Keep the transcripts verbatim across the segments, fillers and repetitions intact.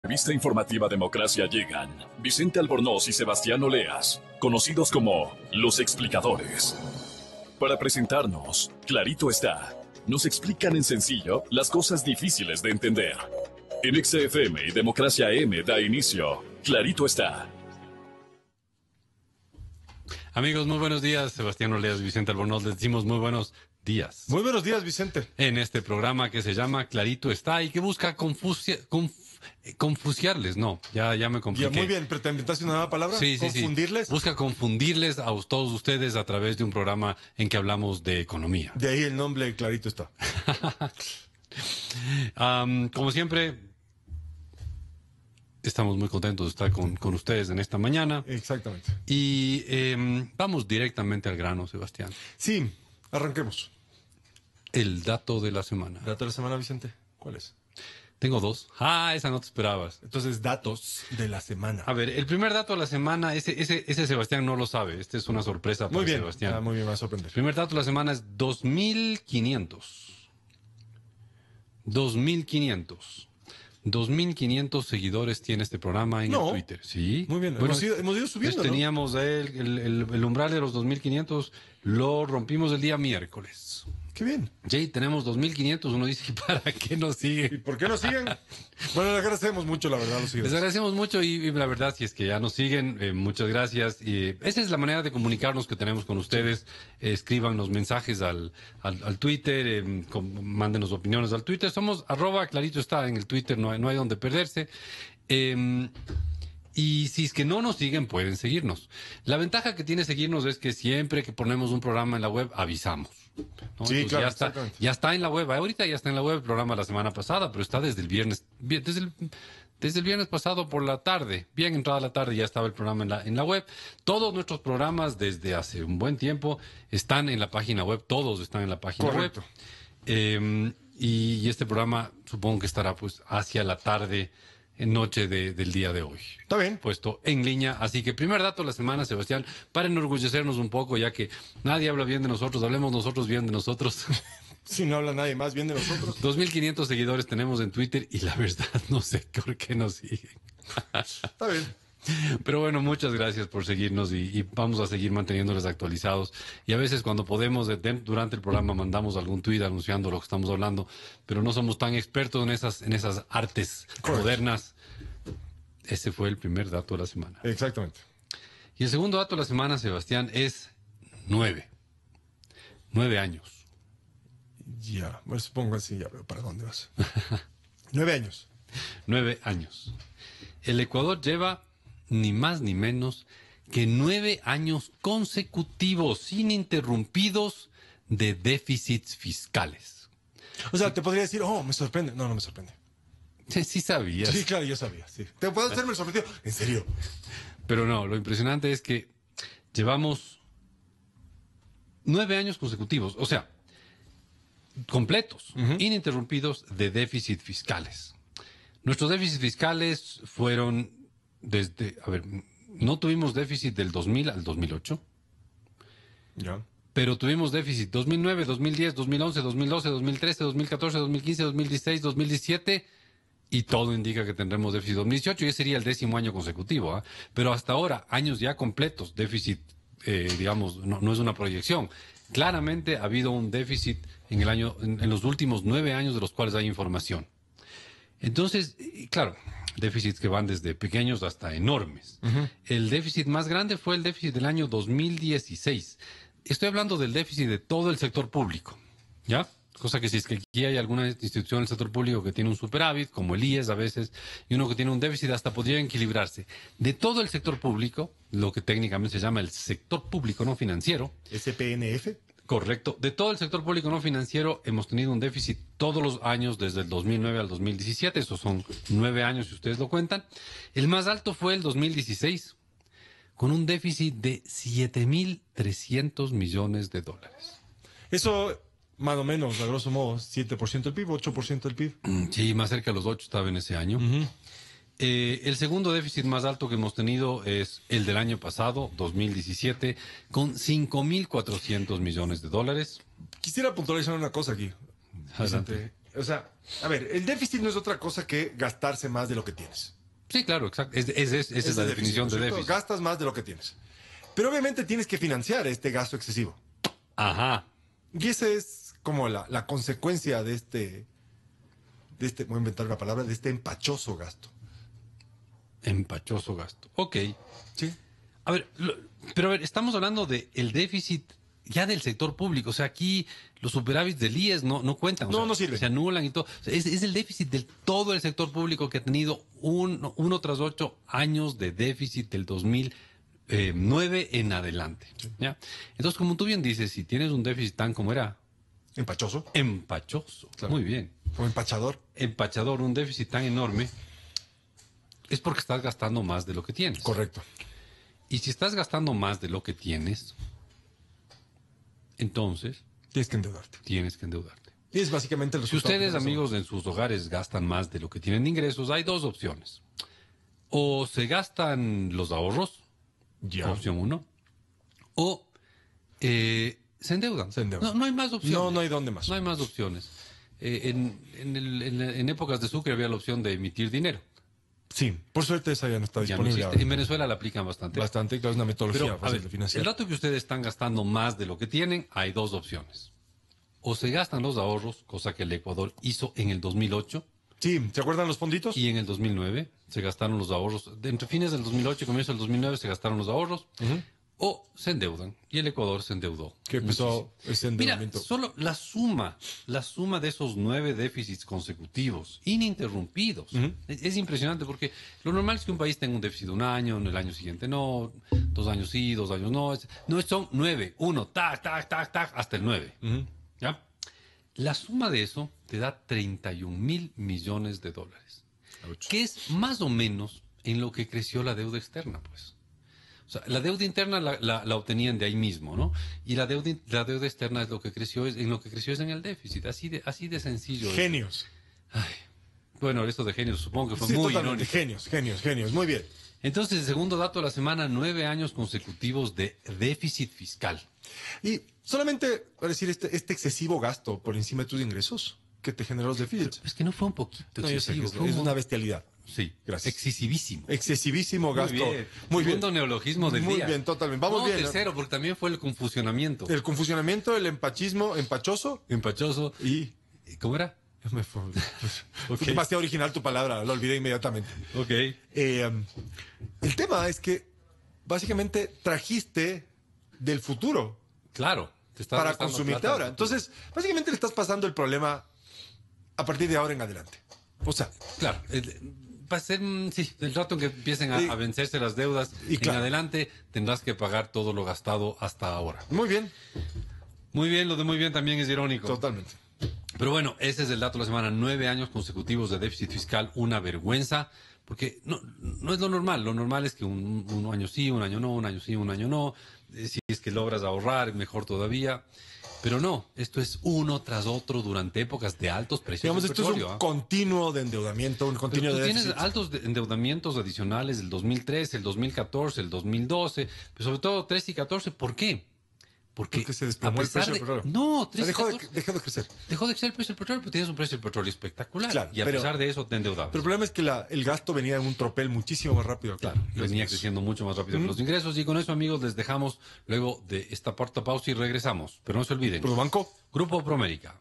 Revista informativa Democracia llegan Vicente Albornoz y Sebastián Oleas, conocidos como Los Explicadores. Para presentarnos, clarito está, nos explican en sencillo las cosas difíciles de entender. En X F M y Democracia M da inicio, clarito está. Amigos, muy buenos días. Sebastián Oleas y Vicente Albornoz, les decimos muy buenos días. Muy buenos días, Vicente. En este programa que se llama Clarito está y que busca confusia, conf, confusiarles, no, ya, ya me compliqué. Ya, muy bien, pero te inventaste una nueva palabra. Sí, sí, ¿Confundirles? Sí. Busca confundirles a todos ustedes a través de un programa en que hablamos de economía. De ahí el nombre, clarito está. um, como siempre, estamos muy contentos de estar con, con ustedes en esta mañana. Exactamente. Y eh, vamos directamente al grano, Sebastián. Sí, arranquemos. El dato de la semana. ¿Dato de la semana, Vicente? ¿Cuál es? Tengo dos. Ah, esa no te esperabas. Entonces, datos de la semana. A ver, el primer dato de la semana, ese, ese, ese Sebastián no lo sabe. Esta es una sorpresa para muy bien. Sebastián. Ah, muy bien, me va a sorprender. El primer dato de la semana es dos mil quinientos. dos mil quinientos. dos mil quinientos seguidores tiene este programa en no. el Twitter. Sí. Muy bien, bueno, hemos, ido, hemos ido subiendo, pues teníamos ¿no? el, el, el, el umbral de los dos mil quinientos, lo rompimos el día miércoles. Qué bien. Jay, tenemos dos mil quinientos, uno dice, ¿para qué nos sigue? ¿Y por qué nos siguen? Bueno, les agradecemos mucho, la verdad, los Les agradecemos mucho y, y la verdad, si es que ya nos siguen, eh, muchas gracias. Y esa es la manera de comunicarnos que tenemos con ustedes. Eh, escríbanos mensajes al, al, al Twitter, eh, con, mándenos opiniones al Twitter. Somos arroba clarito está en el Twitter, no hay, no hay donde perderse. Eh, Y si es que no nos siguen, pueden seguirnos. La ventaja que tiene seguirnos es que siempre que ponemos un programa en la web, avisamos, ¿no? Sí, claro, ya está, ya está en la web. Ahorita ya está en la web el programa la semana pasada, pero está desde el viernes, desde el, desde el viernes pasado por la tarde. Bien entrada la tarde ya estaba el programa en la, en la web. Todos nuestros programas desde hace un buen tiempo están en la página web. Todos están en la página Correcto. web. Eh, y, y este programa supongo que estará pues hacia la tarde, en noche de, del día de hoy. Está bien. Puesto en línea. Así que primer dato de la semana, Sebastián, para enorgullecernos un poco, ya que nadie habla bien de nosotros, hablemos nosotros bien de nosotros. Si no habla nadie más bien de nosotros. dos mil quinientos seguidores tenemos en Twitter y la verdad no sé por qué nos siguen. Está bien. Pero bueno, muchas gracias por seguirnos y, y vamos a seguir manteniéndoles actualizados. Y a veces cuando podemos, de, durante el programa mandamos algún tuit anunciando lo que estamos hablando, pero no somos tan expertos en esas, en esas artes Correcto. modernas. Ese fue el primer dato de la semana. Exactamente. Y el segundo dato de la semana, Sebastián, es nueve. Nueve años. Ya, bueno, supongo así, ya veo para dónde vas. Nueve años. Nueve años. El Ecuador lleva ni más ni menos que nueve años consecutivos, ininterrumpidos, de déficits fiscales. O sea, te podría decir, oh, me sorprende. No, no me sorprende. Sí, sí sabías. Sí, claro, yo sabía, sí. ¿Te puedo hacerme el sorprendido? En serio. Pero no, lo impresionante es que llevamos nueve años consecutivos, o sea, completos, uh-huh. ininterrumpidos, de déficit fiscales. Nuestros déficits fiscales fueron desde, a ver, no tuvimos déficit del dos mil al dos mil ocho. Ya. Pero tuvimos déficit dos mil nueve, dos mil diez, dos mil once, dos mil doce, dos mil trece, dos mil catorce, dos mil quince, dos mil dieciséis, dos mil diecisiete y todo indica que tendremos déficit dos mil dieciocho y ese sería el décimo año consecutivo. ¿eh? Pero hasta ahora, años ya completos, déficit, eh, digamos, no, no es una proyección. Claramente ha habido un déficit en, el año, en, en los últimos nueve años de los cuales hay información. Entonces, claro, déficits que van desde pequeños hasta enormes. Uh-huh. El déficit más grande fue el déficit del año dos mil dieciséis. Estoy hablando del déficit de todo el sector público, ¿ya? Cosa que si es que aquí hay alguna institución del sector público que tiene un superávit, como el I E S a veces, y uno que tiene un déficit, hasta podría equilibrarse. De todo el sector público, lo que técnicamente se llama el sector público no financiero. ¿S P N F? Correcto. De todo el sector público no financiero hemos tenido un déficit todos los años desde el dos mil nueve al dos mil diecisiete. Esos son nueve años si ustedes lo cuentan. El más alto fue el dos mil dieciséis, con un déficit de siete mil trescientos millones de dólares. Eso, más o menos, a grosso modo, siete por ciento del P I B, ocho por ciento del P I B. Sí, más cerca de los ocho estaba en ese año. Uh-huh. Eh, el segundo déficit más alto que hemos tenido es el del año pasado, dos mil diecisiete, con cinco mil cuatrocientos millones de dólares. Quisiera puntualizar una cosa aquí, Vicente. O sea, a ver, el déficit no es otra cosa que gastarse más de lo que tienes. Sí, claro, exacto. Es, es- es- esa es, la el definición ¿no de es cierto? déficit. Gastas más de lo que tienes. Pero obviamente tienes que financiar este gasto excesivo. Ajá. Y esa es como la, la consecuencia de este, de este, voy a inventar una palabra, de este empachoso gasto. Empachoso gasto. Ok. Sí. A ver, lo- pero a ver, estamos hablando de el déficit ya del sector público. O sea, aquí los superávits del I E S no, no cuentan. o No, sea, no sirven. Se anulan y todo. O sea, es, es el déficit de todo el sector público que ha tenido un- uno tras ocho años de déficit del dos mil nueve en adelante. ¿Ya? Entonces, como tú bien dices, si tienes un déficit tan como era Empachoso. empachoso, Claro. muy bien, O empachador. empachador, un déficit tan enorme, es porque estás gastando más de lo que tienes. Correcto. Y si estás gastando más de lo que tienes, entonces Tienes que endeudarte. tienes que endeudarte. Y es básicamente el Si resultado. ustedes, que pasó. amigos, en sus hogares gastan más de lo que tienen de ingresos, hay dos opciones. O se gastan los ahorros, Ya. opción uno, o eh, se endeudan. Se endeudan. No, no hay más opciones. No, no hay dónde más. No hay más opciones. Eh, en, en el- en la- en épocas de Sucre había la opción de emitir dinero. Sí, por suerte esa ya no está Ya no disponible. existe. ahora. En Venezuela la aplican bastante. Bastante, claro, es una metodología Pero, a fácil ver, de financiar. el dato que ustedes están gastando más de lo que tienen, hay dos opciones. O se gastan los ahorros, cosa que el Ecuador hizo en el dos mil ocho, Sí, ¿se acuerdan los fonditos? y en el dos mil nueve se gastaron los ahorros. De entre fines del dos mil ocho y comienzo del dos mil nueve se gastaron los ahorros. Ujú. O se endeudan. Y el Ecuador se endeudó. Que empezó muchísimo. ese Mira, endeudamiento. solo la suma, la suma de esos nueve déficits consecutivos, ininterrumpidos, Ujú. es, es impresionante porque lo normal es que un país tenga un déficit de un año, en el año siguiente no, dos años sí, dos años no. Es- no, son nueve, uno, tac, tac, tac, tac, hasta el nueve. Ujú. ¿Ya? La suma de eso te da treinta y un mil millones de dólares, Ouch. que es más o menos en lo que creció la deuda externa, pues. O sea, la deuda interna la, la- la obtenían de ahí mismo, ¿no? Y la deuda, in- la deuda externa es lo que creció, es, en lo que creció es en el déficit, así de, así de sencillo. es. Genios. Ay, bueno, esto de genios supongo que fue Sí, muy totalmente. irónico. Genios, genios, genios. Muy bien. Entonces, el segundo dato de la semana, nueve años consecutivos de déficit fiscal. Y solamente, para decir, este, este excesivo gasto por encima de tus ingresos que te generó los déficits. Es que no fue un poquito No, yo sé que excesivo, es, fue es un- una bestialidad. Sí, Gracias. excesivísimo. Excesivísimo gasto. Muy bien. Muy bien. Segundo neologismo del Muy día. bien, totalmente. Vamos No, bien. tercero, porque también fue el confusionamiento. El confusionamiento, el empachismo, empachoso Empachoso. y... ¿Cómo era? Me fue, Ok. fue demasiado original tu palabra, lo olvidé inmediatamente. Ok. Eh, um, el tema es que básicamente trajiste del futuro Claro. Te estás para gastando consumirte plata ahora. del futuro. Entonces, básicamente le estás pasando el problema a partir de ahora en adelante. O sea, Claro. el- Va a ser, mm, sí, el rato en que empiecen a, Y- a vencerse las deudas, y en claro. adelante tendrás que pagar todo lo gastado hasta ahora. muy bien, Muy bien, lo de muy bien también es irónico. totalmente. Pero bueno, ese es el dato de la semana. Nueve años consecutivos de déficit fiscal, una vergüenza, porque no, no es lo normal. Lo normal es que un, un año sí, un año no, un año sí, un año no. Eh, Si es que logras ahorrar, mejor todavía. Pero no, esto es uno tras otro durante épocas de altos precios Digamos, del esto es petróleo. un ¿ah? continuo de endeudamiento, un Pero continuo tú de tienes déficit. altos de- endeudamientos adicionales del dos mil trece, el dos mil catorce, el dos mil doce, pero sobre todo trece y catorce. ¿Por qué? Porque, Porque se desplomó a el pesar precio del de- petróleo. No, O sea, trece y dejó, de, catorce. dejó de crecer. Dejó de crecer el precio del petróleo, pero tienes un precio del petróleo espectacular. Claro, y a pero- pesar de eso te endeudabas. Pero el problema es que la- el gasto venía en un tropel muchísimo más rápido. Claro, venía creciendo mucho más rápido que los ingresos. Y con eso, amigos, les dejamos luego de esta cuarta pausa y regresamos. Pero no se olviden. Pero banco, Grupo Promérica.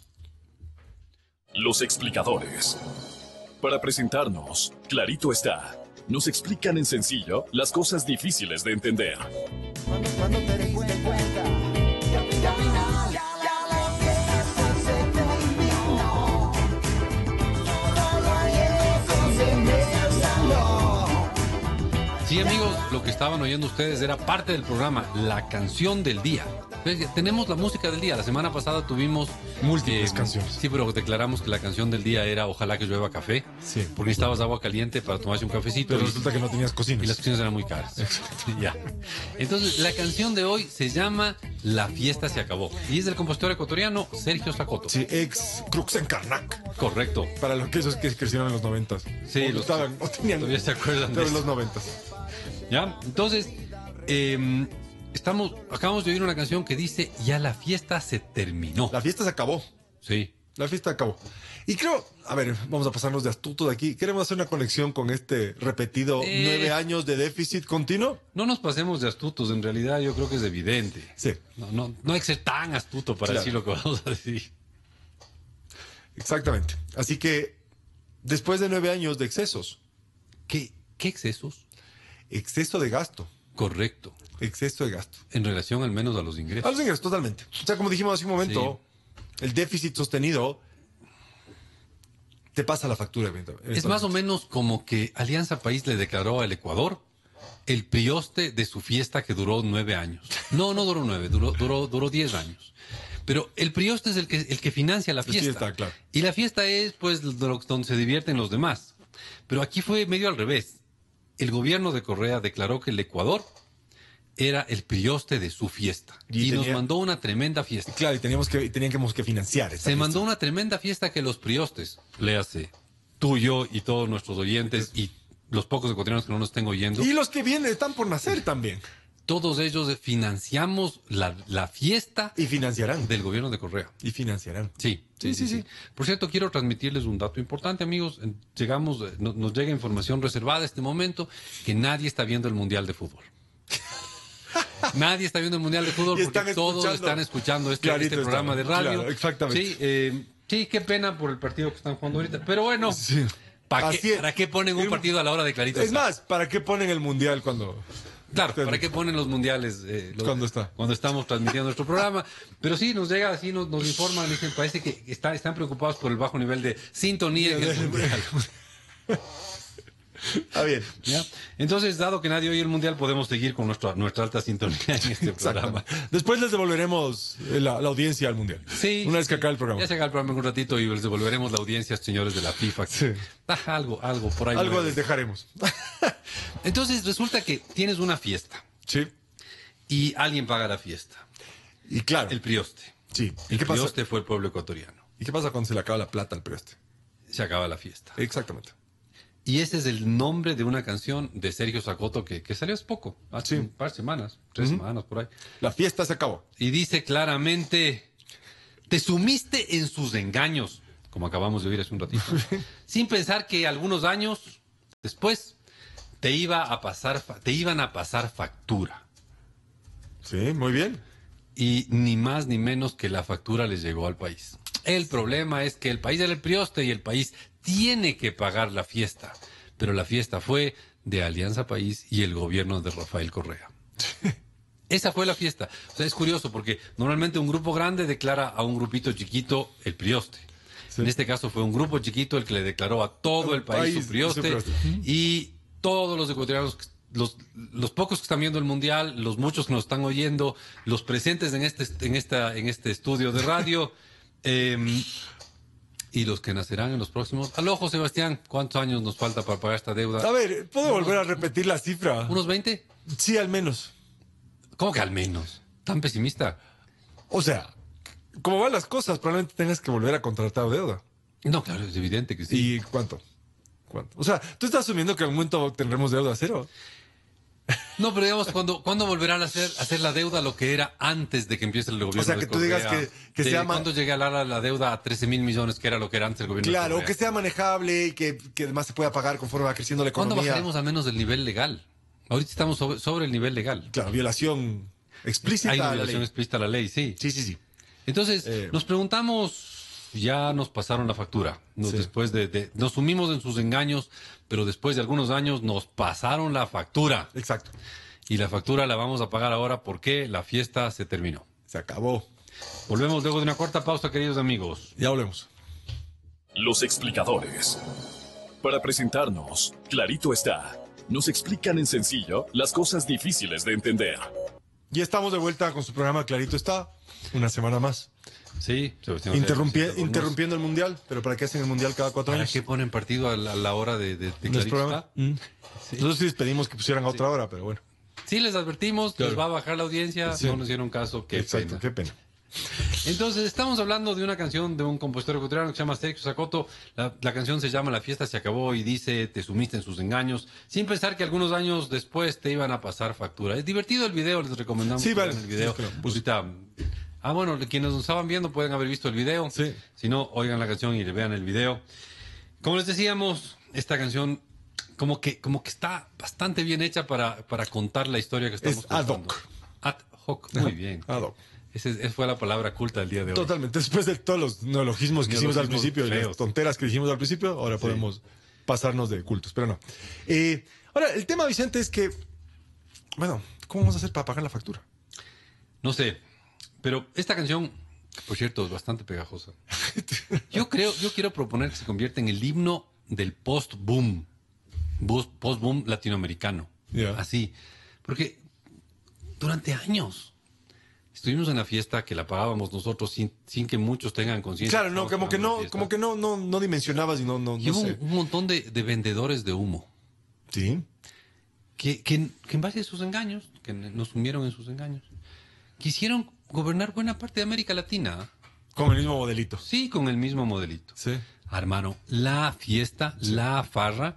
Los explicadores. Para presentarnos, clarito está. Nos explican en sencillo las cosas difíciles de entender. Cuando, cuando te diste cuenta que al fin- que al final ya la fiesta se terminó. Todo eso se me salió. Sí, amigos, lo que estaban oyendo ustedes era parte del programa, la canción del día. Ves, tenemos la música del día. La semana pasada tuvimos Múltiples canciones. Sí, pero declaramos que la canción del día era Ojalá que llueva café. Sí. Porque necesitabas agua caliente para tomarse un cafecito. pero y- resulta que no tenías cocinas. Y las cocinas eran muy caras. Ya. Entonces, la canción de hoy se llama La fiesta se acabó. Y es del compositor ecuatoriano Sergio Zacoto. Sí, ex Crux en Karnak. Correcto. Para los que esos que crecieron en los noventas. Sí, o los- estaban, o tenían. todavía se acuerdan de Pero en eso. los noventas. ¿Ya? Entonces, eh, estamos, acabamos de oír una canción que dice Ya la fiesta se terminó. La fiesta se acabó. Sí. La fiesta acabó. Y creo, a ver, vamos a pasarnos de astuto de aquí. Queremos hacer una conexión con este repetido Eh. nueve años de déficit continuo. No nos pasemos de astutos, en realidad yo creo que es evidente. Sí, No, no, no hay que ser tan astuto para Claro. decir lo que vamos a decir. exactamente. Así que, después de nueve años de excesos, ¿Qué, qué excesos? exceso de gasto, Correcto. exceso de gasto. En relación al menos a los A ingresos. los ingresos, totalmente. O sea, como dijimos hace un momento, el déficit sostenido te pasa la factura. eventualmente. Es más o menos como que Alianza País le declaró al Ecuador el prioste de su fiesta que duró nueve años. No, no duró nueve, duró, duró, duró diez años. Pero el prioste es el que, el que financia la La fiesta. fiesta, claro. Y la fiesta es, pues, lo- donde se divierten los demás. Pero aquí fue medio al revés. El gobierno de Correa declaró que el Ecuador era el prioste de su fiesta. Y Y, nos tenía- mandó una tremenda fiesta. Claro, y teníamos que, teníamos que financiar esa Se fiesta. mandó una tremenda fiesta que los priostes, léase, tú, yo y todos nuestros oyentes y los pocos ecuatorianos que no nos estén oyendo, Y los que vienen están por nacer también. todos ellos financiamos la, la fiesta Y financiarán. del gobierno de Correa. Y financiarán. Sí, Sí, sí, sí. Por cierto, quiero transmitirles un dato importante, amigos. En- Llegamos, eh, no- nos llega información reservada a este momento que nadie está viendo el Mundial de Fútbol. Nadie está viendo el Mundial de Fútbol Y porque están todos escuchando. están escuchando este, Clarito este programa está, de radio. claro, exactamente. Sí, eh, sí, qué pena por el partido que están jugando ahorita. Pero bueno, Sí. ¿para Así qué, es. ¿para qué ponen un El- partido a la hora de Clarito? Es está? más, ¿para qué ponen el mundial cuando... Claro, ¿para qué ponen los mundiales? eh, los- ¿Cuándo está? Cuando estamos transmitiendo nuestro programa. Pero sí, nos llega así, nos, nos informan, dicen, parece que está- están preocupados por el bajo nivel de sintonía en el mundial. Está bien. ¿Ya? Entonces, dado que nadie oye el mundial, podemos seguir con nuestra, nuestra alta sintonía en este programa. Exactamente. Después les devolveremos eh, la, la audiencia al mundial. Sí. Una vez que acabe el programa. Ya se acaba el programa en un ratito y les devolveremos la audiencia, señores de la FIFA. Sí. Ah, algo, algo por ahí. Algo mueve. les dejaremos. Entonces, resulta que tienes una fiesta Sí. y alguien paga la fiesta. Y claro. El prioste. Sí. ¿Y El qué pasa? prioste fue el pueblo ecuatoriano. ¿Y qué pasa cuando se le acaba la plata al preste? Se acaba la fiesta. Exactamente. Y ese es el nombre de una canción de Sergio Sacoto que, que salió hace poco, hace Sí. un par de semanas, tres semanas por ahí. La fiesta se acabó. Y dice claramente, te sumiste en sus engaños, como acabamos de oír hace un ratito, sin pensar que algunos años después te iba a pasar, fa- te iban a pasar factura. Sí, muy bien. Y ni más ni menos que la factura les llegó al país. El problema es que el país era el prioste y el país tiene que pagar la fiesta. Pero la fiesta fue de Alianza País y el gobierno de Rafael Correa. Esa fue la fiesta. O sea, es curioso porque normalmente un grupo grande declara a un grupito chiquito el prioste. Sí. En este caso fue un grupo chiquito el que le declaró a todo el país, país su prioste. su prioste. Y todos los ecuatorianos, los, los pocos que están viendo el mundial, los muchos que nos están oyendo, los presentes en este, en esta, en este estudio de radio, eh, y los que nacerán en los próximos. Aló, José Sebastián, ¿cuántos años nos falta para pagar esta deuda? A ver, ¿puedo volver a repetir la cifra? ¿Unos veinte? Sí, al menos. ¿Cómo que al menos? ¿Tan pesimista? O sea, como van las cosas, probablemente tengas que volver a contratar deuda. No, claro, es evidente que sí. ¿Y cuánto? ¿Cuánto? O sea, ¿tú estás asumiendo que en algún momento tendremos deuda cero? No, pero digamos, ¿cuándo, ¿cuándo volverán a hacer, a hacer la deuda lo que era antes de que empiece el gobierno O sea, de que tú digas Correa? que- que De sea ma- ¿Cuándo llegue a la, la deuda a trece mil millones, que era lo que era antes el gobierno Claro, de Correa? que sea manejable y que, que además se pueda pagar conforme va creciendo la ¿Cuándo economía. bajaremos al menos del nivel legal? Ahorita estamos sobre, sobre el nivel legal. Claro, violación explícita Hay a una la violación ley. explícita a la ley, sí. Sí, sí, sí. Entonces, Eh. nos preguntamos, ya nos pasaron la factura. Nos, Sí. después de, de- nos sumimos en sus engaños, pero después de algunos años nos pasaron la factura. Exacto. Y la factura la vamos a pagar ahora porque la fiesta se terminó. Se acabó. Volvemos luego de una corta pausa, queridos amigos. Ya volvemos. Los explicadores. Para presentarnos, clarito está. Nos explican en sencillo las cosas difíciles de entender. Ya estamos de vuelta con su programa Clarito está. Una semana más. Sí, Sebastián. Interrumpie- Sebastián, interrumpiendo el mundial. ¿Pero para qué hacen el mundial cada cuatro ¿Para años? qué ponen partido a la, a la hora de, de, de ¿No es Clarito programa? está? Mm. Nosotros sí les pedimos que pusieran a otra hora, pero bueno. Sí, les advertimos, Claro. les va a bajar la audiencia, Sí. no nos hicieron caso, qué Exacto, pena. qué pena. Entonces, estamos hablando de una canción de un compositor ecuatoriano que se llama Sergio Sacoto. La, la canción se llama La fiesta se acabó y dice, te sumiste en sus engaños, sin pensar que algunos años después te iban a pasar factura. Es divertido el video, les recomendamos Sí, que vale. vean el video. Búsquelo, búsquelo. Ahorita Ah, bueno, quienes nos estaban viendo pueden haber visto el video. Sí. Si no, oigan la canción y vean el video. Como les decíamos, esta canción como que, como que está bastante bien hecha para, para contar la historia que estamos Es ad contando. hoc. Ad hoc, muy bien. Ad hoc. Esa es- fue la palabra culta del día de hoy. Totalmente. Después de todos los neologismos que hicimos al Neologismos principio, y las feos. tonteras que dijimos al principio, ahora podemos pasarnos de cultos, pero no. Eh, ahora, el tema, Vicente, es que, bueno, ¿cómo vamos a hacer para pagar la factura? No sé, pero esta canción, que por cierto, es bastante pegajosa. Yo creo, yo quiero proponer que se convierta en el himno del post-boom, Bus- post-boom latinoamericano. Ya. Así, porque durante años estuvimos en la fiesta que la pagábamos nosotros sin, sin que muchos tengan conciencia. Claro, no, como que no, como que no, no, no dimensionabas y no, no, Y no hubo sé. un, un montón de, de vendedores de humo Sí. que, que, que en base a sus engaños, que nos sumieron en sus engaños, quisieron gobernar buena parte de América Latina. Con el mismo modelito. Sí, con el mismo modelito. Sí. Hermano, la fiesta, la farra.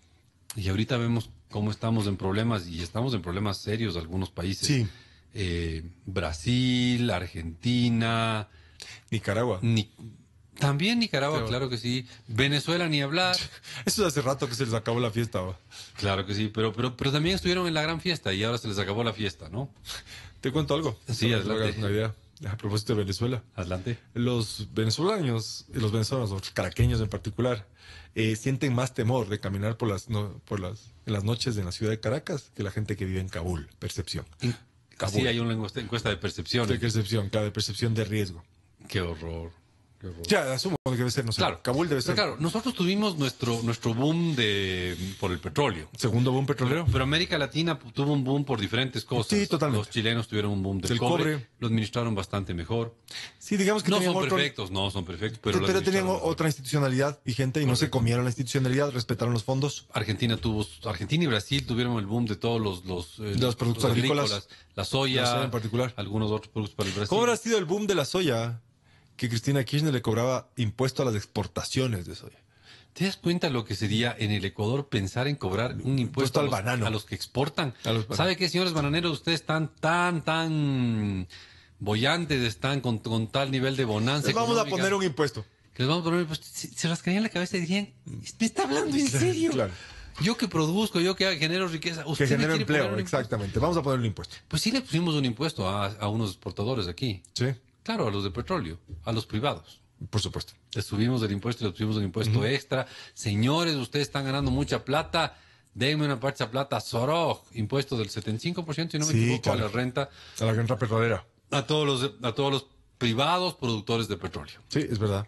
Y ahorita vemos cómo estamos en problemas, y estamos en problemas serios algunos países. Sí. Eh, Brasil, Argentina, Nicaragua. Ni- también Nicaragua, Sí. claro que sí. Venezuela, ni hablar. Eso hace rato que se les acabó la fiesta. ¿va? Claro que sí, pero, pero, pero también estuvieron en la gran fiesta y ahora se les acabó la fiesta, ¿no? Te cuento algo. Sí, Para que te adelante. hagas una idea. A propósito de Venezuela. Adelante. Los venezolanos, y los venezolanos, los caraqueños en particular, eh, sienten más temor de caminar por las, no- por las, en las noches en la ciudad de Caracas que la gente que vive en Kabul. Percepción. Así hay una encuesta, encuesta de percepción. De percepción, claro, de percepción de riesgo. Qué horror. Qué horror. Ya, asumo que debe ser, no sé. Claro, Kabul debe pero ser. claro, nosotros tuvimos nuestro, nuestro boom de, por el petróleo. Segundo boom petrolero. Pero América Latina pu- tuvo un boom por diferentes cosas. Sí, totalmente. Los chilenos tuvieron un boom del, Del cobre, cobre. lo administraron bastante mejor. Sí, digamos que No tenían son otro- perfectos, no son perfectos, pero, pero, lo pero tenían administraron mejor. otra institucionalidad vigente y no se comieron la institucionalidad, respetaron los fondos. Argentina tuvo, Argentina y Brasil tuvieron el boom de todos los, los, eh, De los productos agrícolas. la soya, La soya en particular. algunos otros productos para el Brasil. ¿Cómo habrá sido el boom de la soya? Que Cristina Kirchner le cobraba impuesto a las exportaciones de soya. ¿Te das cuenta lo que sería en el Ecuador pensar en cobrar un impuesto al a los, banano. a los que exportan? A los bananos. ¿Sabe qué, señores bananeros? Ustedes están tan, tan bollantes, están con, con tal nivel de bonanza Les vamos a económica, poner un impuesto. que les vamos a poner un impuesto. Se, se rascarían en la cabeza y dirían, ¿me está hablando en serio? Claro. Yo que produzco, yo que genero riqueza, Que usted me genera quiere poner empleo, un impuesto. exactamente. Vamos a poner un impuesto. Pues sí le pusimos un impuesto a, a unos exportadores aquí. Sí, Claro, a los de petróleo, a los privados. por supuesto. Les subimos el impuesto y les pusimos un impuesto extra. Señores, ustedes están ganando mucha plata. Denme una parte de esa plata. Soroj, impuesto del setenta y cinco por ciento, y no me Sí, equivoco, claro. a la renta. A la gran petrolera. A todos los, a todos los privados productores de petróleo. Sí, es verdad.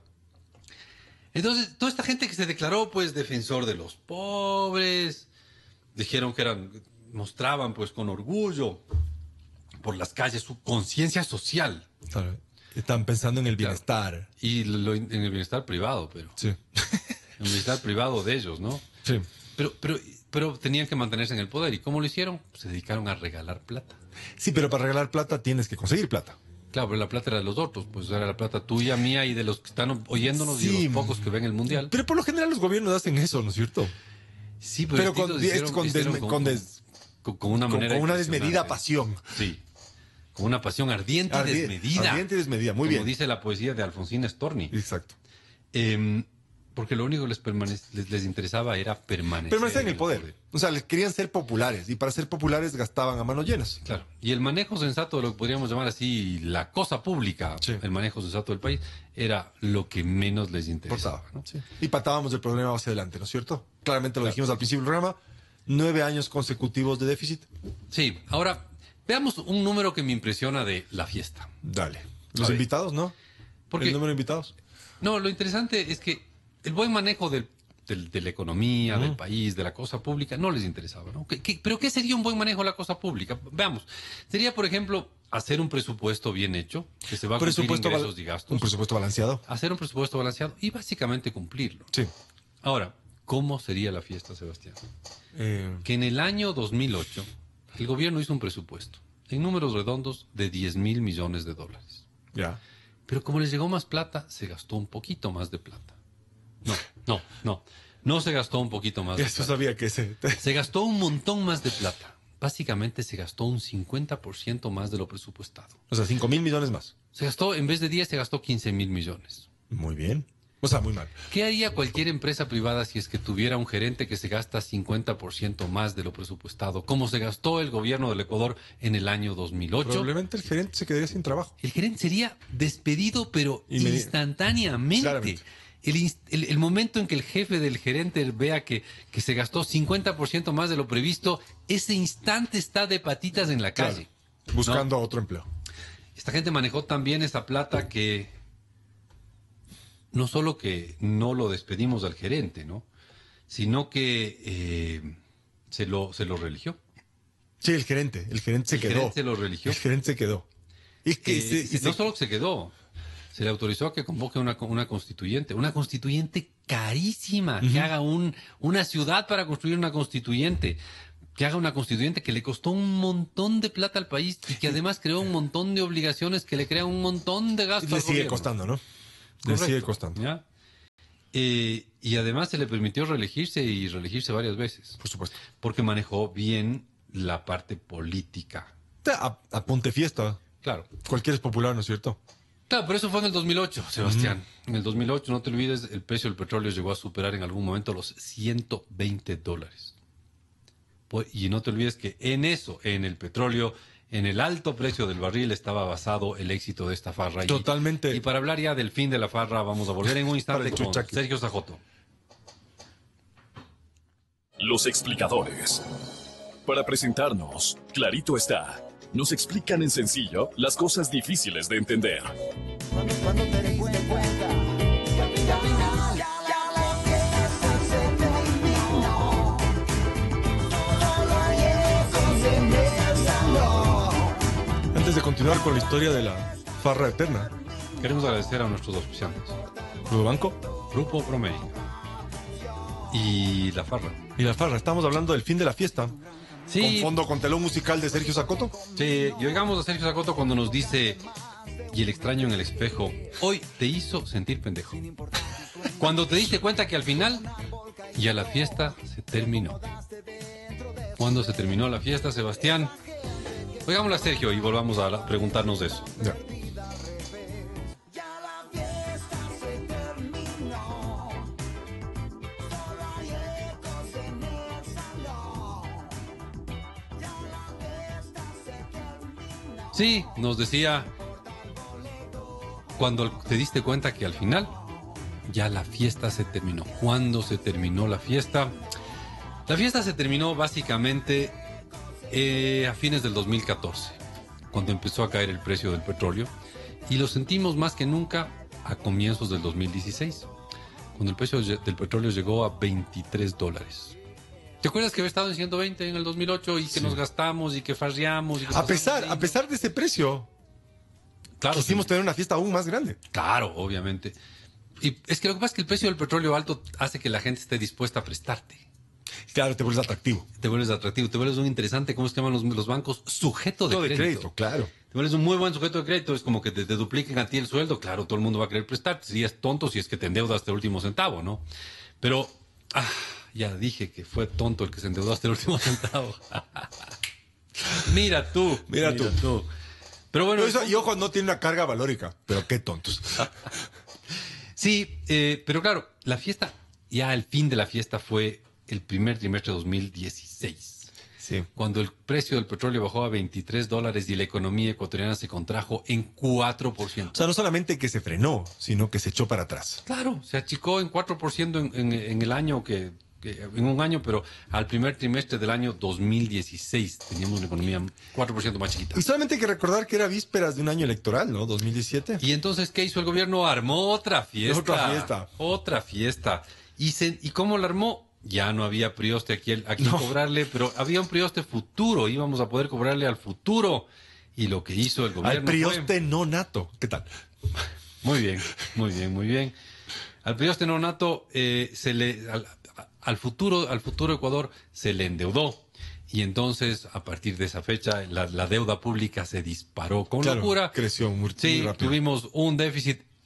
Entonces, toda esta gente que se declaró, pues, defensor de los pobres, dijeron que eran, mostraban, pues, con orgullo por las calles su conciencia social. Claro. Están pensando en el bienestar. Y lo- en el bienestar privado, pero. Sí. En el bienestar privado de ellos, ¿no? Sí. Pero, pero, pero tenían que mantenerse en el poder. ¿Y cómo lo hicieron? Se dedicaron a regalar plata. Sí, pero para regalar plata tienes que conseguir plata. Claro, pero la plata era de los otros, pues era la plata tuya, mía y de los que están oyéndonos y Sí. de los pocos que ven el mundial. Pero por lo general los gobiernos hacen eso, ¿no es cierto? Sí, pero estos con- hicieron- con hicieron desme- con des- con, con una Con, manera con una impresionante. desmedida pasión. Sí, con una pasión ardiente y Ardi- desmedida. Ardiente y desmedida, muy como bien. dice la poesía de Alfonsina Storni. Exacto. Em, porque lo único que les, permane- les, les interesaba era permanecer. Permanecen en el poder. O sea, les querían ser populares y para ser populares gastaban a manos llenas. Claro. Y el manejo sensato de lo que podríamos llamar así la cosa pública, Sí. el manejo sensato del país, era lo que menos les interesaba. Importaba, ¿no? sí. Y patábamos el problema hacia adelante, ¿no es cierto? Claramente lo dijimos al principio del programa. Nueve años consecutivos de déficit. Sí, ahora veamos un número que me impresiona de la fiesta. Dale. A Los ver. invitados, ¿no? Porque- El número de invitados. No, lo interesante es que el buen manejo del- del- de la economía, del país, de la cosa pública, no les interesaba. ¿no? ¿Qué- qué- pero qué sería un buen manejo de la cosa pública? Veamos. Sería, por ejemplo, hacer un presupuesto bien hecho, que se va a cumplir Presupuesto bal- ingresos y gastos. Un presupuesto balanceado. Hacer un presupuesto balanceado y básicamente cumplirlo. Sí. Ahora, ¿cómo sería la fiesta, Sebastián? Eh, Que en el año dos mil ocho el gobierno hizo un presupuesto, en números redondos, de diez mil millones de dólares. ya. Pero como les llegó más plata, se gastó un poquito más de plata. No, no, no. No se gastó un poquito más de Eso plata. sabía que ese. Se gastó un montón más de plata. básicamente se gastó un cincuenta por ciento más de lo presupuestado. O sea, cinco mil millones más. Se gastó, en vez de diez, se gastó quince mil millones. Muy bien. O sea, muy mal. ¿Qué haría cualquier empresa privada si es que tuviera un gerente que se gasta cincuenta por ciento más de lo presupuestado, como se gastó el gobierno del Ecuador en el año dos mil ocho? Probablemente el gerente se quedaría sin trabajo. El gerente sería despedido, pero Inmedi- instantáneamente. Claramente. El, inst- el- el momento en que el jefe del gerente vea que, que se gastó cincuenta por ciento más de lo previsto, ese instante está de patitas en la calle. Claro. Buscando otro empleo. Esta gente manejó tan bien esa plata que no solo que no lo despedimos al gerente, ¿no? Sino que eh, se lo se lo religió. Sí, el gerente. El gerente se El quedó. gerente se lo religió. El gerente se quedó. Y que Eh, se- y se- no solo que se quedó, se le autorizó a que convoque una, una constituyente, una constituyente carísima, que haga un, una ciudad para construir una constituyente, que haga una constituyente que le costó un montón de plata al país y que además creó un montón de obligaciones que le crean un montón de gastos. le al sigue gobierno. costando, ¿no? Le Correcto, sigue costando. ¿ya? Eh, y además se le permitió reelegirse y reelegirse varias veces, Por supuesto. porque manejó bien la parte política. A, a ponte fiesta. Claro. Cualquiera es popular, ¿no es cierto? Claro, pero eso fue en el dos mil ocho, Sebastián. En el dos mil ocho, no te olvides, el precio del petróleo llegó a superar en algún momento los ciento veinte dólares. Pues, y no te olvides que en eso, en el petróleo, en el alto precio del barril, estaba basado el éxito de esta farra. Y- Totalmente. Y, para hablar ya del fin de la farra, vamos a volver en un instante Para el con chuchaqui. Sergio Sajoto. Los explicadores. Para presentarnos, clarito está. Nos explican en sencillo las cosas difíciles de entender. Cuando, cuando te des cuenta que al final ya la fiesta se terminó. Solo hay esos en el salón. Antes de continuar con la historia de la farra eterna, Queremos agradecer a nuestros auspiciantes, Club Banco Grupo Promérica y La Farra. y la farra. Estamos hablando del fin de la fiesta. Sí. Con fondo con telón musical de Sergio Sacoto. Sí, y oigamos a Sergio Sacoto cuando nos dice, y el extraño en el espejo, hoy te hizo sentir pendejo. Cuando te diste cuenta que al final ya la fiesta se terminó. ¿Cuándo se terminó la fiesta, Sebastián? Oigámosla a Sergio y volvamos a la- preguntarnos de eso. Ya. Sí, nos decía, cuando te diste cuenta que al final ya la fiesta se terminó. ¿Cuándo se terminó la fiesta? La fiesta se terminó básicamente eh, a fines del dos mil catorce, cuando empezó a caer el precio del petróleo, y lo sentimos más que nunca a comienzos del dos mil dieciséis, cuando el precio del petróleo llegó a veintitrés dólares. ¿Te acuerdas que había estado en ciento veinte en el dos mil ocho y que Sí. nos gastamos y que farreamos? Y que A pesar, pasamos a pesar de ese precio, Claro, quisimos sí. tener una fiesta aún más grande. Claro, obviamente. Y es que lo que pasa es que el precio del petróleo alto hace que la gente esté dispuesta a prestarte. Claro, te vuelves atractivo. Te vuelves atractivo, te vuelves un interesante, ¿cómo se llaman los, los bancos? Sujeto de Todo de crédito. crédito, claro. Te vuelves un muy buen sujeto de crédito, es como que te, te dupliquen a ti el sueldo, claro, todo el mundo va a querer prestarte. Si es tonto, si es que te endeudas hasta el último centavo, ¿no? Pero, ah, ya dije que fue tonto el que se endeudó hasta el último centavo. Mira tú, Mira tú. Pero bueno, Pero eso, y ojo, no tiene una carga valórica, pero qué tontos. sí, eh, pero claro, la fiesta, ya el fin de la fiesta fue el primer trimestre de dos mil dieciséis. Sí. Cuando el precio del petróleo bajó a veintitrés dólares y la economía ecuatoriana se contrajo en cuatro por O ciento. sea, no solamente que se frenó, sino que se echó para atrás. Claro, se achicó en cuatro por ciento en, en, en el año que, que- en un año, pero al primer trimestre del año dos mil dieciséis teníamos una economía cuatro por ciento más chiquita. Y solamente hay que recordar que era vísperas de un año electoral, ¿no? dos mil diecisiete. Y entonces, ¿qué hizo el gobierno? Armó otra fiesta. Otra fiesta. Otra fiesta. ¿Y, se, ¿y cómo la armó? Ya no había prioste aquí, aquí No. cobrarle, pero había un prioste futuro. Íbamos a poder cobrarle al futuro. Y lo que hizo el gobierno Al prioste fue... no nato. ¿Qué tal? Muy bien, muy bien, muy bien. Al prioste no nato, eh, se le, al, al futuro, al futuro Ecuador se le endeudó. Y entonces, a partir de esa fecha, la, la deuda pública se disparó con Claro, locura. creció muy, Sí, muy rápido. tuvimos un déficit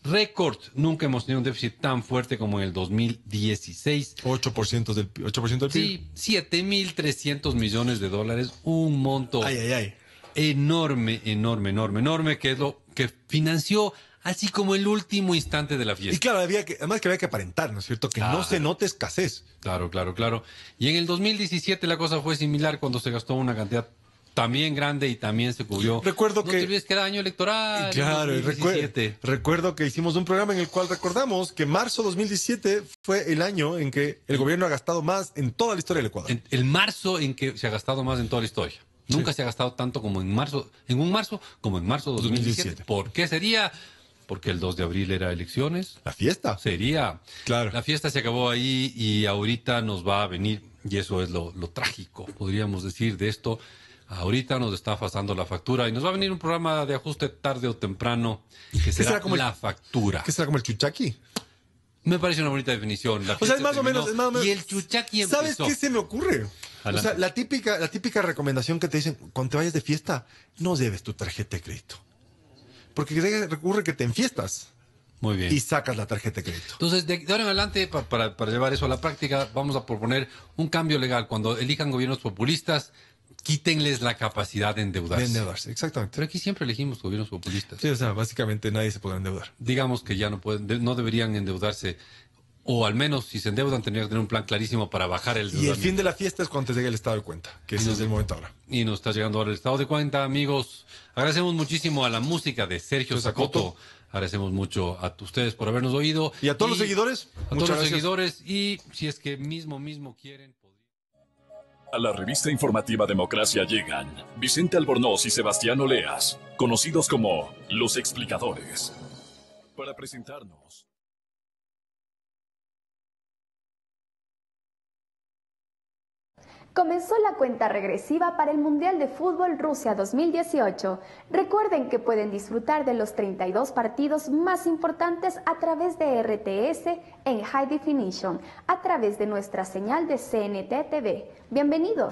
récord. Nunca hemos tenido un déficit tan fuerte como en el dos mil dieciséis. ocho por ciento del, ocho por ciento del P I B. Sí, siete mil trescientos millones de dólares, un monto Ay, ay, ay. enorme, enorme, enorme, enorme, que es lo que financió así como el último instante de la Y fiesta. claro, había que, además que había que aparentar, ¿no es cierto? Que Claro. no se note escasez. Claro, claro, claro. Y en el dos mil diecisiete la cosa fue similar cuando se gastó una cantidad también grande y también se cubrió. Recuerdo no que- te olvides que era año electoral. Y claro, y el recue- dos mil diecisiete. recuerdo que hicimos un programa en el cual recordamos que marzo dos mil diecisiete fue el año en que el gobierno ha gastado más en toda la historia del Ecuador. En- el marzo en que se ha gastado más en toda la historia. Nunca se ha gastado tanto como en marzo, en un marzo como en marzo de dos mil diecisiete. ¿Por qué sería? Porque el dos de abril era elecciones. La fiesta. Sería. Claro. La fiesta se acabó ahí y ahorita nos va a venir, y eso es lo, lo trágico, podríamos decir, de esto. Ahorita nos está pasando la factura y nos va a venir un programa de ajuste tarde o temprano que será, será como el- la factura. ¿Qué será como el chuchaqui? Me parece una bonita definición. La O sea, fiesta es más o terminó menos, es más o menos. Y el chuchaqui empezó. ¿Sabes qué se me ocurre? Adelante. O sea, la típica, la típica recomendación que te dicen, cuando te vayas de fiesta, no debes tu tarjeta de crédito. Porque recurre que te enfiestas Muy bien. y sacas la tarjeta de crédito. Entonces, de, de ahora en adelante, pa- para, para llevar eso a la práctica, vamos a proponer un cambio legal. Cuando elijan gobiernos populistas, quítenles la capacidad de endeudarse. De endeudarse, exactamente. Pero aquí siempre elegimos gobiernos populistas. Sí, o sea, básicamente nadie se podrá endeudar. Digamos que ya no pueden, de- no deberían endeudarse, o al menos si se endeudan tendrían que tener un plan clarísimo para bajar el Y el endeudamiento. fin de la fiesta es cuando te llegue el estado de cuenta, que ese es el momento ahora. Y nos está llegando ahora el estado de cuenta, amigos. Agradecemos muchísimo a la música de Sergio Sacoto. Sacoto. Agradecemos mucho a ustedes por habernos oído. Y a todos los seguidores, A todos muchas los gracias. seguidores. Y si es que mismo, mismo quieren... podrían- A la revista informativa Democracia llegan Vicente Albornoz y Sebastián Oleas, conocidos como Los Explicadores. Para presentarnos. Comenzó la cuenta regresiva para el Mundial de Fútbol Rusia dos mil dieciocho. Recuerden que pueden disfrutar de los treinta y dos partidos más importantes a través de R T S en High Definition, a través de nuestra señal de C N T T V. Bienvenidos.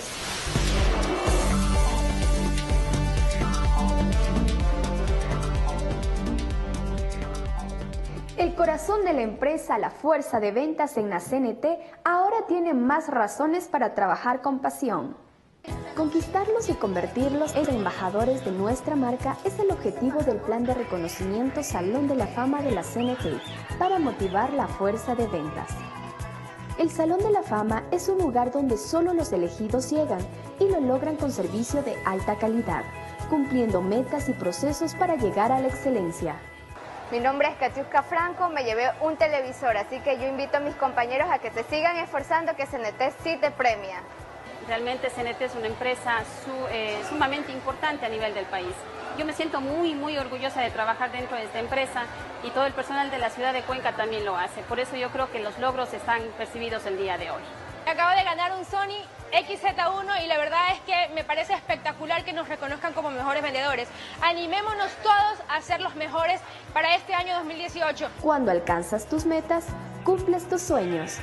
El corazón de la empresa, la fuerza de ventas en la C N T, ahora tiene más razones para trabajar con pasión. Conquistarlos y convertirlos en embajadores de nuestra marca es el objetivo del plan de reconocimiento Salón de la Fama de la C N T para motivar la fuerza de ventas. El Salón de la Fama es un lugar donde solo los elegidos llegan y lo logran con servicio de alta calidad, cumpliendo metas y procesos para llegar a la excelencia. Mi nombre es Katiuska Franco, me llevé un televisor, así que yo invito a mis compañeros a que se sigan esforzando, que C N T sí te premia. Realmente C N T es una empresa su, eh, sumamente importante a nivel del país. Yo me siento muy, muy orgullosa de trabajar dentro de esta empresa y todo el personal de la ciudad de Cuenca también lo hace. Por eso yo creo que los logros están percibidos el día de hoy. Acabo de ganar un Sony X Z uno y la verdad es que me parece espectacular que nos reconozcan como mejores vendedores. Animémonos todos a ser los mejores para este año dos mil dieciocho. Cuando alcanzas tus metas, cumples tus sueños.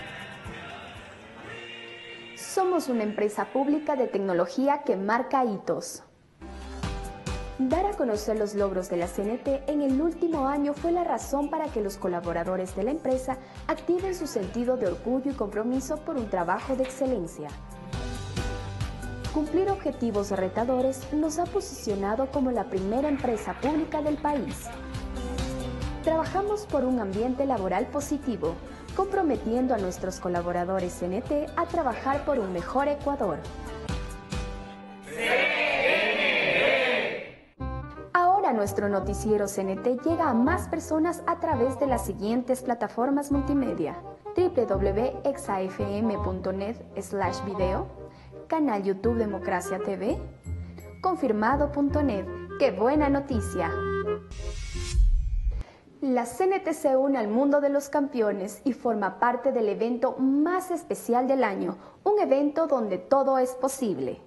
Somos una empresa pública de tecnología que marca hitos. Dar a conocer los logros de la C N T en el último año fue la razón para que los colaboradores de la empresa activen su sentido de orgullo y compromiso por un trabajo de excelencia. Cumplir objetivos retadores nos ha posicionado como la primera empresa pública del país. Trabajamos por un ambiente laboral positivo, comprometiendo a nuestros colaboradores C N T a trabajar por un mejor Ecuador. Ahora nuestro noticiero C N T llega a más personas a través de las siguientes plataformas multimedia: w w w punto exafm punto net slash video, canal YouTube Democracia T V, confirmado punto net. ¡Qué buena noticia! La C N T se une al mundo de los campeones y forma parte del evento más especial del año, un evento donde todo es posible.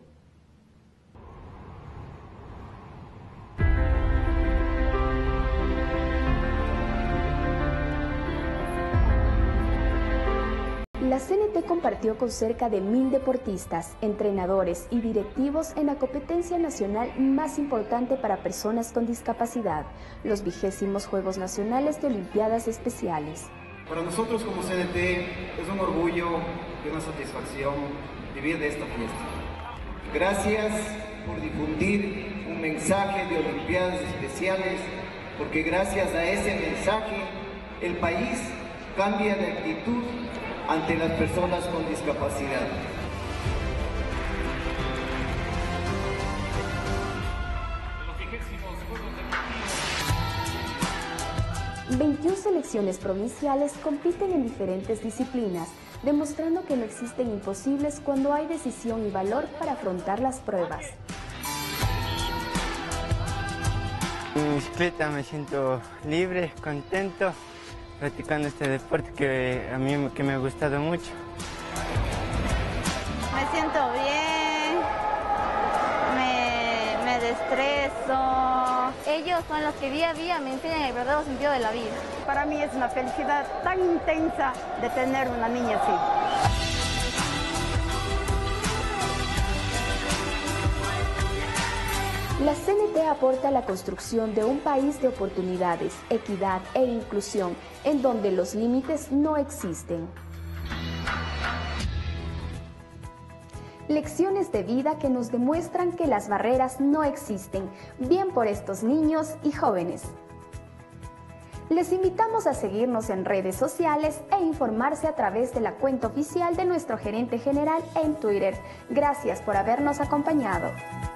La C N T compartió con cerca de mil deportistas, entrenadores y directivos en la competencia nacional más importante para personas con discapacidad, los vigésimos Juegos Nacionales de Olimpiadas Especiales. Para nosotros como C N T es un orgullo y una satisfacción vivir de esta fiesta. Gracias por difundir un mensaje de Olimpiadas Especiales, porque gracias a ese mensaje el país cambia de actitud ante las personas con discapacidad. veintiuna selecciones provinciales compiten en diferentes disciplinas, demostrando que no existen imposibles cuando hay decisión y valor para afrontar las pruebas. En bicicleta me siento libre, contento, practicando este deporte que a mí que me ha gustado mucho. Me siento bien, me, me destreso. Ellos son los que día a día me enseñan el verdadero sentido de la vida. Para mí es una felicidad tan intensa de tener una niña así. La C N T aporta a la construcción de un país de oportunidades, equidad e inclusión, en donde los límites no existen. Lecciones de vida que nos demuestran que las barreras no existen, bien por estos niños y jóvenes. Les invitamos a seguirnos en redes sociales e informarse a través de la cuenta oficial de nuestro gerente general en Twitter. Gracias por habernos acompañado.